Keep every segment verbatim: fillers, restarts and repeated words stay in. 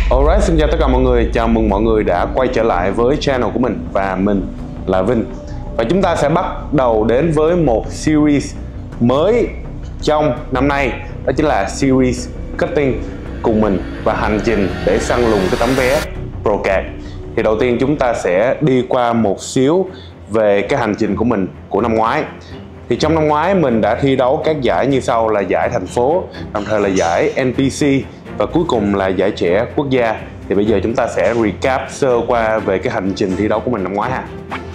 Alright, xin chào tất cả mọi người, chào mừng mọi người đã quay trở lại với channel của mình và mình là Vinh. Và chúng ta sẽ bắt đầu đến với một series mới trong năm nay, đó chính là series cutting cùng mình và hành trình để săn lùng cái tấm vé ProCard. Thì đầu tiên chúng ta sẽ đi qua một xíu về cái hành trình của mình của năm ngoái. Thì trong năm ngoái mình đã thi đấu các giải như sau là giải thành phố, đồng thời là giải en pê xê và cuối cùng là giải trẻ quốc gia. Thì bây giờ chúng ta sẽ recap sơ qua về cái hành trình thi đấu của mình năm ngoái ha.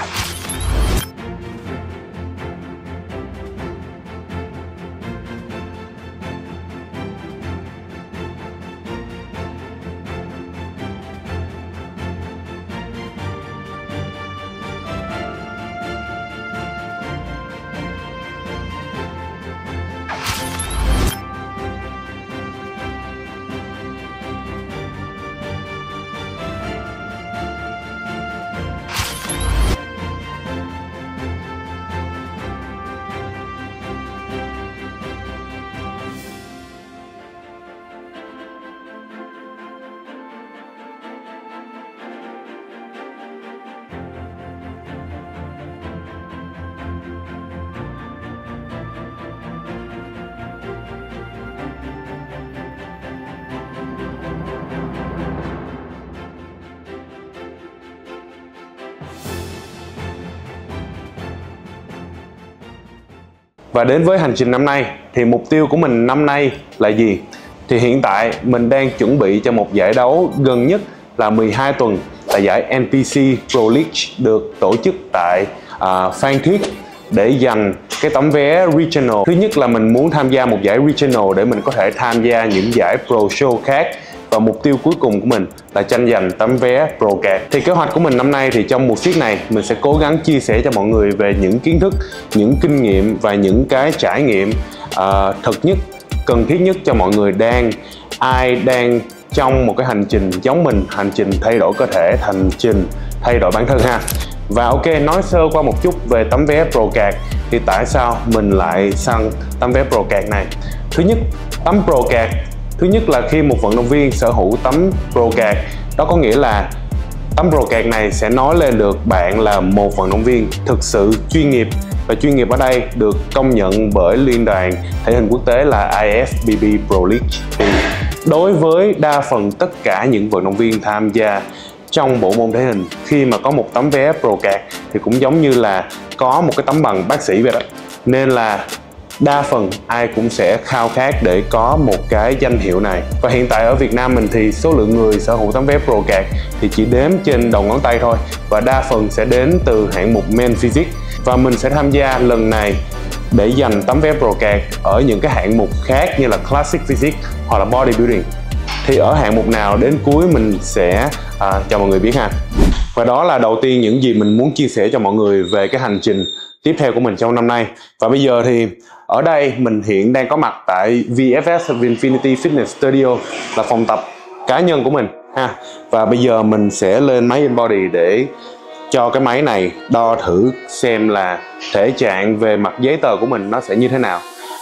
Và đến với hành trình năm nay thì mục tiêu của mình năm nay là gì? Thì hiện tại mình đang chuẩn bị cho một giải đấu gần nhất là mười hai tuần, là giải en pê xê Pro League được tổ chức tại uh, Phan Thiết để giành cái tấm vé Regional. Thứ nhất là mình muốn tham gia một giải Regional để mình có thể tham gia những giải Pro Show khác. Và mục tiêu cuối cùng của mình là tranh giành tấm vé ProCard. Thì kế hoạch của mình năm nay thì trong mùa series này mình sẽ cố gắng chia sẻ cho mọi người về những kiến thức, những kinh nghiệm và những cái trải nghiệm uh, thật nhất, cần thiết nhất cho mọi người đang ai đang trong một cái hành trình giống mình, hành trình thay đổi cơ thể, hành trình thay đổi bản thân ha. Và ok, nói sơ qua một chút về tấm vé ProCard. Thì tại sao mình lại săn tấm vé ProCard này? Thứ nhất, tấm ProCard Thứ nhất là khi một vận động viên sở hữu tấm ProCard, đó có nghĩa là tấm ProCard này sẽ nói lên được bạn là một vận động viên thực sự chuyên nghiệp. Và chuyên nghiệp ở đây được công nhận bởi Liên đoàn Thể hình Quốc tế là i ép bê bê Pro League. Thì đối với đa phần tất cả những vận động viên tham gia trong bộ môn thể hình, khi mà có một tấm vé ProCard thì cũng giống như là có một cái tấm bằng bác sĩ vậy đó. Nên là đa phần ai cũng sẽ khao khát để có một cái danh hiệu này. Và hiện tại ở Việt Nam mình thì số lượng người sở hữu tấm vé ProCard thì chỉ đếm trên đầu ngón tay thôi, và đa phần sẽ đến từ hạng mục Men Physique. Và mình sẽ tham gia lần này để giành tấm vé ProCard ở những cái hạng mục khác như là Classic Physique hoặc là Bodybuilding. Thì ở hạng mục nào đến cuối mình sẽ à, cho mọi người biết ha. Và đó là đầu tiên những gì mình muốn chia sẻ cho mọi người về cái hành trình tiếp theo của mình trong năm nay. Và bây giờ thì ở đây mình hiện đang có mặt tại vê ép ét Vinfinity Fitness Studio, là phòng tập cá nhân của mình ha. Và bây giờ mình sẽ lên máy InBody để cho cái máy này đo thử xem là thể trạng về mặt giấy tờ của mình nó sẽ như thế nào.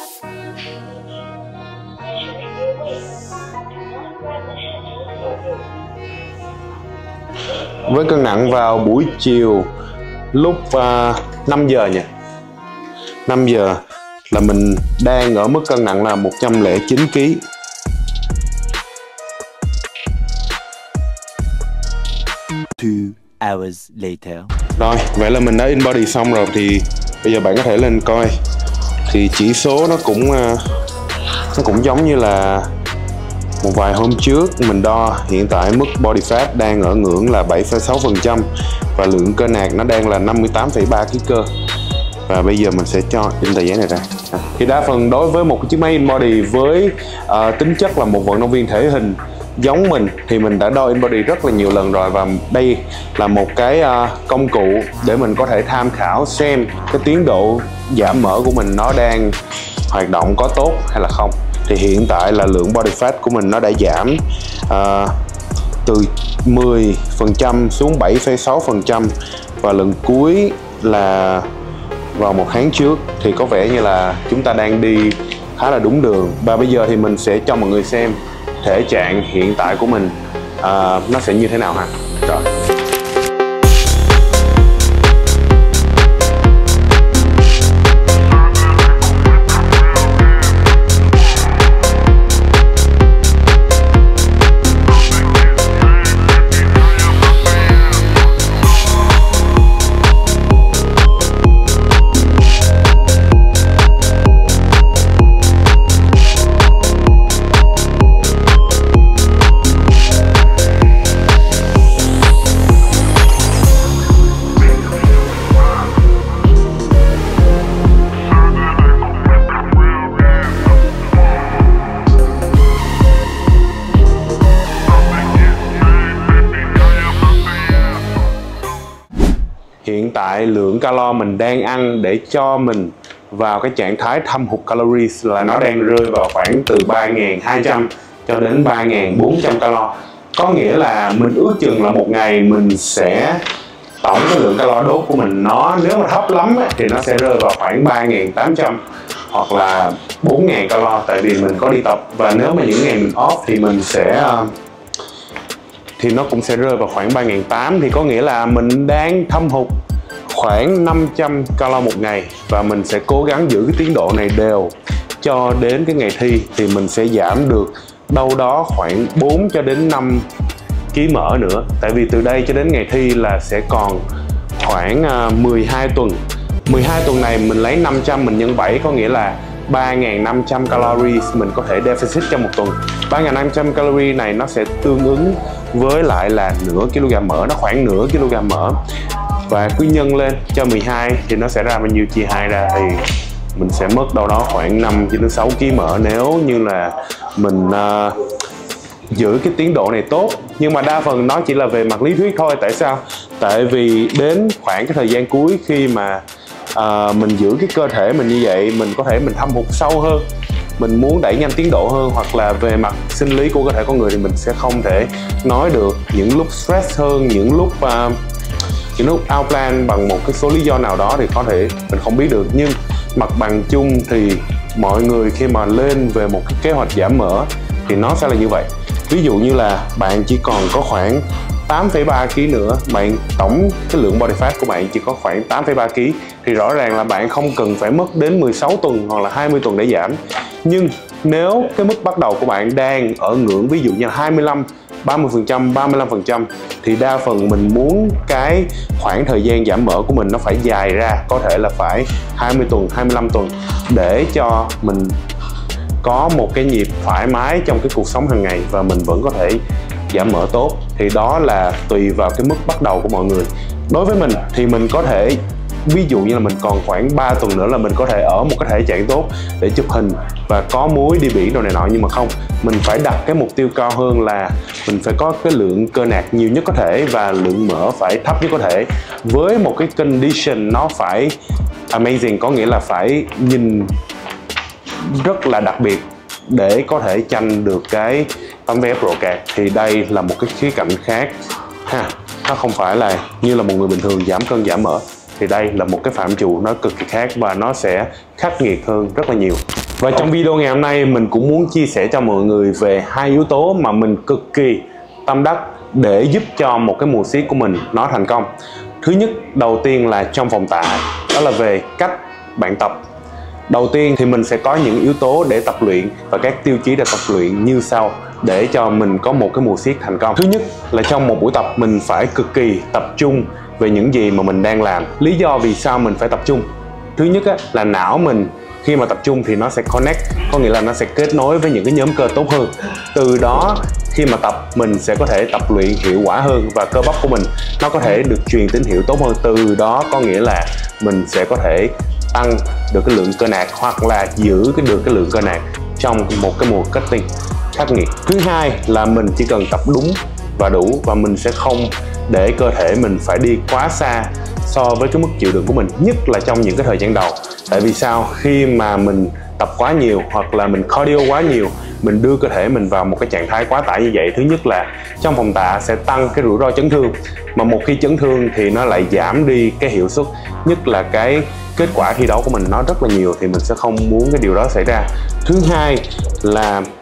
Với cân nặng vào buổi chiều lúc uh, năm giờ nha, năm giờ là mình đang ở mức cân nặng là một trăm lẻ chín ki lô gam. Two hours later. Rồi, vậy là mình đã InBody xong rồi, thì bây giờ bạn có thể lên coi. Thì chỉ số nó cũng uh, nó cũng giống như là một vài hôm trước mình đo. Hiện tại mức body fat đang ở ngưỡng là bảy phẩy sáu phần trăm và lượng cơ nạc nó đang là năm mươi tám phẩy ba ki lô gam cơ. Và bây giờ mình sẽ cho in tờ giấy này ra. Thì đa phần đối với một chiếc máy InBody với uh, tính chất là một vận động viên thể hình giống mình thì mình đã đo InBody rất là nhiều lần rồi. Và đây là một cái uh, công cụ để mình có thể tham khảo xem cái tiến độ giảm mỡ của mình nó đang hoạt động có tốt hay là không. Thì hiện tại là lượng body fat của mình nó đã giảm uh, từ mười phần trăm xuống bảy phẩy sáu phần trăm, và lần cuối là vào một tháng trước. Thì có vẻ như là chúng ta đang đi khá là đúng đường. Và bây giờ thì mình sẽ cho mọi người xem thể trạng hiện tại của mình à, nó sẽ như thế nào ha. Rồi. Hiện tại lượng calo mình đang ăn để cho mình vào cái trạng thái thâm hụt calories là nó đang rơi vào khoảng từ ba nghìn hai trăm cho đến ba nghìn bốn trăm calo. Có nghĩa là mình ước chừng là một ngày mình sẽ tổng cái lượng calo đốt của mình, nó nếu mà thấp lắm ấy, thì nó sẽ rơi vào khoảng ba nghìn tám trăm hoặc là bốn nghìn calo, tại vì mình có đi tập. Và nếu mà những ngày mình off thì mình sẽ thì nó cũng sẽ rơi vào khoảng ba nghìn tám trăm, thì có nghĩa là mình đang thâm hụt khoảng năm trăm calo một ngày, và mình sẽ cố gắng giữ cái tiến độ này đều cho đến cái ngày thi thì mình sẽ giảm được đâu đó khoảng bốn cho đến năm ký mỡ nữa. Tại vì từ đây cho đến ngày thi là sẽ còn khoảng mười hai tuần. mười hai tuần này mình lấy năm trăm mình nhân bảy, có nghĩa là ba nghìn năm trăm calories mình có thể deficit trong một tuần. ba nghìn năm trăm calories này nó sẽ tương ứng với lại là nửa kg mỡ, nó khoảng nửa kg mỡ. Và cứ nhân lên cho mười hai thì nó sẽ ra bao nhiêu, chia hai ra thì mình sẽ mất đâu đó khoảng năm cho đến sáu kg mỡ nếu như là mình uh, giữ cái tiến độ này tốt. Nhưng mà đa phần nó chỉ là về mặt lý thuyết thôi. Tại sao? Tại vì đến khoảng cái thời gian cuối khi mà uh, mình giữ cái cơ thể mình như vậy, mình có thể mình thâm hụt sâu hơn, mình muốn đẩy nhanh tiến độ hơn, hoặc là về mặt sinh lý của cơ thể con người thì mình sẽ không thể nói được. Những lúc stress hơn, những lúc uh, những lúc outplan bằng một cái số lý do nào đó thì có thể mình không biết được. Nhưng mặt bằng chung thì mọi người khi mà lên về một cái kế hoạch giảm mỡ thì nó sẽ là như vậy. Ví dụ như là bạn chỉ còn có khoảng tám phẩy ba ki lô gam nữa, bạn tổng cái lượng body fat của bạn chỉ có khoảng tám phẩy ba ki lô gam, thì rõ ràng là bạn không cần phải mất đến mười sáu tuần hoặc là hai mươi tuần để giảm. Nhưng nếu cái mức bắt đầu của bạn đang ở ngưỡng ví dụ như là hai mươi lăm, ba mươi phần trăm, ba mươi lăm phần trăm thì đa phần mình muốn cái khoảng thời gian giảm mỡ của mình nó phải dài ra, có thể là phải hai mươi tuần, hai mươi lăm tuần, để cho mình có một cái nhịp thoải mái trong cái cuộc sống hàng ngày và mình vẫn có thể giảm mỡ tốt. Thì đó là tùy vào cái mức bắt đầu của mọi người. Đối với mình thì mình có thể ví dụ như là mình còn khoảng ba tuần nữa là mình có thể ở một cái thể trạng tốt để chụp hình và có múi đi biển đồ này nọ. Nhưng mà không, mình phải đặt cái mục tiêu cao hơn là mình phải có cái lượng cơ nạc nhiều nhất có thể và lượng mỡ phải thấp nhất có thể, với một cái condition nó phải amazing, có nghĩa là phải nhìn rất là đặc biệt để có thể tranh được cái tấm vé Pro Card. Thì đây là một cái khía cạnh khác ha, nó không phải là như là một người bình thường giảm cân giảm mỡ, thì đây là một cái phạm trù nó cực kỳ khác và nó sẽ khắc nghiệt hơn rất là nhiều. Và trong video ngày hôm nay mình cũng muốn chia sẻ cho mọi người về hai yếu tố mà mình cực kỳ tâm đắc để giúp cho một cái mùa siết của mình nó thành công. Thứ nhất, đầu tiên là trong phòng tạ, đó là về cách bạn tập. Đầu tiên thì mình sẽ có những yếu tố để tập luyện và các tiêu chí để tập luyện như sau để cho mình có một cái mùa siết thành công. Thứ nhất là trong một buổi tập mình phải cực kỳ tập trung về những gì mà mình đang làm. Lý do vì sao mình phải tập trung? Thứ nhất á, là não mình khi mà tập trung thì nó sẽ connect, có nghĩa là nó sẽ kết nối với những cái nhóm cơ tốt hơn. Từ đó khi mà tập mình sẽ có thể tập luyện hiệu quả hơn và cơ bắp của mình nó có thể được truyền tín hiệu tốt hơn. Từ đó có nghĩa là mình sẽ có thể tăng được cái lượng cơ nạc hoặc là giữ cái được cái lượng cơ nạc trong một cái mùa cutting khắc nghiệt. Thứ hai là mình chỉ cần tập đúng và đủ, và mình sẽ không để cơ thể mình phải đi quá xa so với cái mức chịu đựng của mình, nhất là trong những cái thời gian đầu. Tại vì sao? Khi mà mình tập quá nhiều hoặc là mình cardio quá nhiều, mình đưa cơ thể mình vào một cái trạng thái quá tải như vậy, thứ nhất là trong phòng tạ sẽ tăng cái rủi ro chấn thương, mà một khi chấn thương thì nó lại giảm đi cái hiệu suất, nhất là cái kết quả thi đấu của mình nó rất là nhiều, thì mình sẽ không muốn cái điều đó xảy ra. Thứ hai là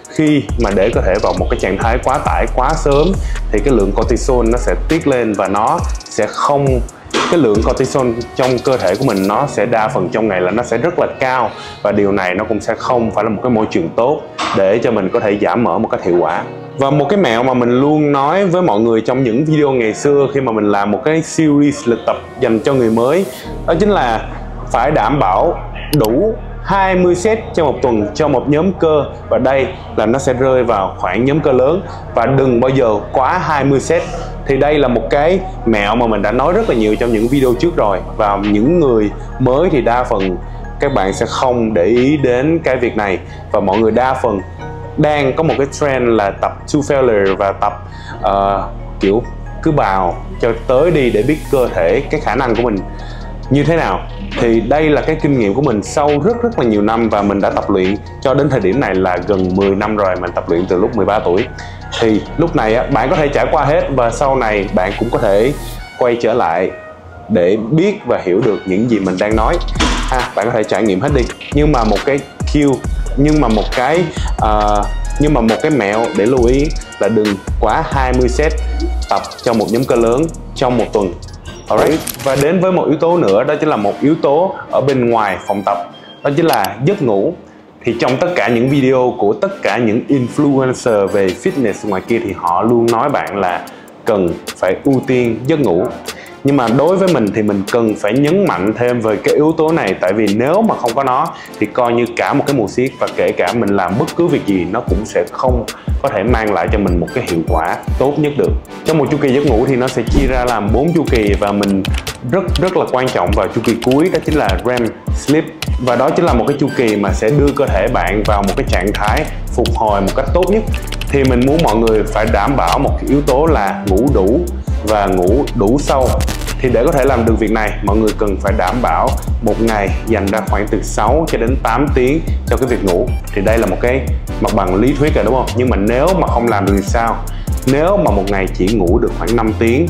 khi mà để cơ thể vào một cái trạng thái quá tải quá sớm thì cái lượng cortisol nó sẽ tiết lên và nó sẽ không, cái lượng cortisol trong cơ thể của mình nó sẽ đa phần trong ngày là nó sẽ rất là cao, và điều này nó cũng sẽ không phải là một cái môi trường tốt để cho mình có thể giảm mỡ một cách hiệu quả. Và một cái mẹo mà mình luôn nói với mọi người trong những video ngày xưa khi mà mình làm một cái series luyện tập dành cho người mới, đó chính là phải đảm bảo đủ hai mươi set cho một tuần cho một nhóm cơ, và đây là nó sẽ rơi vào khoảng nhóm cơ lớn, và đừng bao giờ quá hai mươi set. Thì đây là một cái mẹo mà mình đã nói rất là nhiều trong những video trước rồi, và những người mới thì đa phần các bạn sẽ không để ý đến cái việc này, và mọi người đa phần đang có một cái trend là tập to failure và tập uh, kiểu cứ bào cho tới đi để biết cơ thể, cái khả năng của mình như thế nào. Thì đây là cái kinh nghiệm của mình sau rất rất là nhiều năm, và mình đã tập luyện cho đến thời điểm này là gần mười năm rồi. Mình tập luyện từ lúc mười ba tuổi. Thì lúc này á, bạn có thể trải qua hết, và sau này bạn cũng có thể quay trở lại để biết và hiểu được những gì mình đang nói. À, bạn có thể trải nghiệm hết đi. Nhưng mà một cái cue, nhưng mà một cái uh, nhưng mà một cái mẹo để lưu ý là đừng quá hai mươi set tập cho một nhóm cơ lớn trong một tuần. Alright. Và đến với một yếu tố nữa, đó chính là một yếu tố ở bên ngoài phòng tập, đó chính là giấc ngủ. Thì trong tất cả những video của tất cả những influencer về fitness ngoài kia thì họ luôn nói bạn là cần phải ưu tiên giấc ngủ. Nhưng mà đối với mình thì mình cần phải nhấn mạnh thêm về cái yếu tố này, tại vì nếu mà không có nó thì coi như cả một cái mùa siết, và kể cả mình làm bất cứ việc gì nó cũng sẽ không có thể mang lại cho mình một cái hiệu quả tốt nhất được. Trong một chu kỳ giấc ngủ thì nó sẽ chia ra làm bốn chu kỳ, và mình rất rất là quan trọng vào chu kỳ cuối, đó chính là REM sleep. Và đó chính là một cái chu kỳ mà sẽ đưa cơ thể bạn vào một cái trạng thái phục hồi một cách tốt nhất. Thì mình muốn mọi người phải đảm bảo một cái yếu tố là ngủ đủ và ngủ đủ sâu. Thì để có thể làm được việc này, mọi người cần phải đảm bảo một ngày dành ra khoảng từ sáu cho đến tám tiếng cho cái việc ngủ. Thì đây là một cái mặt bằng lý thuyết rồi, đúng không? Nhưng mà nếu mà không làm được thì sao? Nếu mà một ngày chỉ ngủ được khoảng năm tiếng,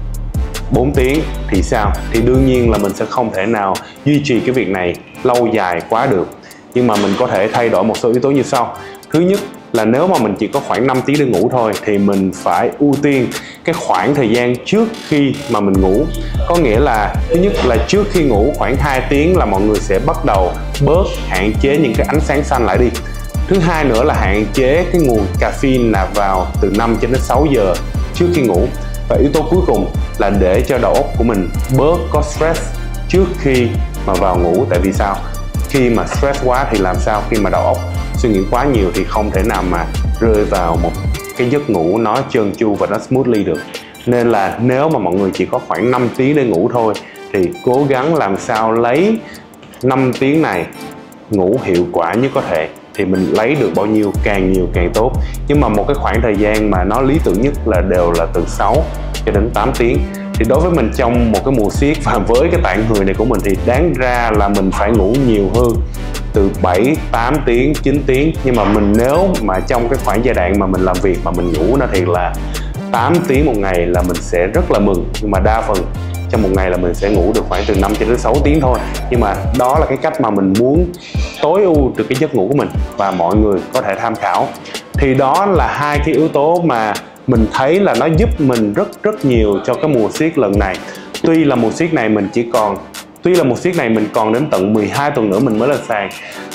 bốn tiếng thì sao? Thì đương nhiên là mình sẽ không thể nào duy trì cái việc này lâu dài quá được. Nhưng mà mình có thể thay đổi một số yếu tố như sau. Thứ nhất là nếu mà mình chỉ có khoảng năm tiếng để ngủ thôi thì mình phải ưu tiên cái khoảng thời gian trước khi mà mình ngủ. Có nghĩa là thứ nhất là trước khi ngủ khoảng hai tiếng là mọi người sẽ bắt đầu bớt hạn chế những cái ánh sáng xanh lại đi. Thứ hai nữa là hạn chế cái nguồn caffeine nạp vào từ năm cho đến sáu giờ trước khi ngủ. Và yếu tố cuối cùng là để cho đầu óc của mình bớt có stress trước khi mà vào ngủ. Tại vì sao? Khi mà stress quá thì làm sao? Khi mà đầu óc suy nghĩ quá nhiều thì không thể nào mà rơi vào một cái giấc ngủ nó trơn tru và nó smoothly được. Nên là nếu mà mọi người chỉ có khoảng năm tiếng để ngủ thôi thì cố gắng làm sao lấy năm tiếng này ngủ hiệu quả nhất có thể. Thì mình lấy được bao nhiêu càng nhiều càng tốt. Nhưng mà một cái khoảng thời gian mà nó lý tưởng nhất là đều là từ sáu cho đến tám tiếng. Thì đối với mình trong một cái mùa siết và với cái tạng người này của mình thì đáng ra là mình phải ngủ nhiều hơn, từ bảy, tám tiếng, chín tiếng. Nhưng mà mình nếu mà trong cái khoảng giai đoạn mà mình làm việc mà mình ngủ nó thì là tám tiếng một ngày là mình sẽ rất là mừng. Nhưng mà đa phần trong một ngày là mình sẽ ngủ được khoảng từ năm cho đến sáu tiếng thôi. Nhưng mà đó là cái cách mà mình muốn tối ưu được cái giấc ngủ của mình và mọi người có thể tham khảo. Thì đó là hai cái yếu tố mà mình thấy là nó giúp mình rất rất nhiều cho cái mùa siết lần này. Tuy là mùa siết này mình chỉ còn Tuy là mùa siết này mình còn đến tận mười hai tuần nữa mình mới lên sàn.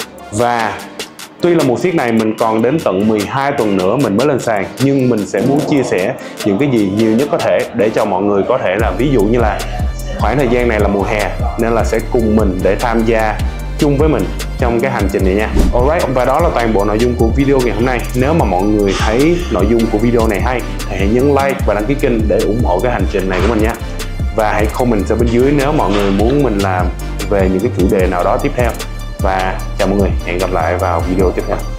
Và tuy là mùa siết này mình còn đến tận mười hai tuần nữa mình mới lên sàn, nhưng mình sẽ muốn chia sẻ những cái gì nhiều nhất có thể để cho mọi người có thể là ví dụ như là khoảng thời gian này là mùa hè nên là sẽ cùng mình để tham gia chung với mình trong cái hành trình này nha. Alright, và đó là toàn bộ nội dung của video ngày hôm nay. Nếu mà mọi người thấy nội dung của video này hay thì hãy nhấn like và đăng ký kênh để ủng hộ cái hành trình này của mình nha. Và hãy comment ở bên dưới nếu mọi người muốn mình làm về những cái chủ đề nào đó tiếp theo. Và chào mọi người, hẹn gặp lại vào video tiếp theo.